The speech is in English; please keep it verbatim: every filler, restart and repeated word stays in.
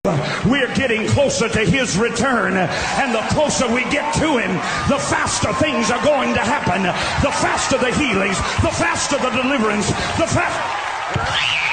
We're getting closer to his return, and the closer we get to him, the faster things are going to happen, the faster the healings, the faster the deliverance, the faster...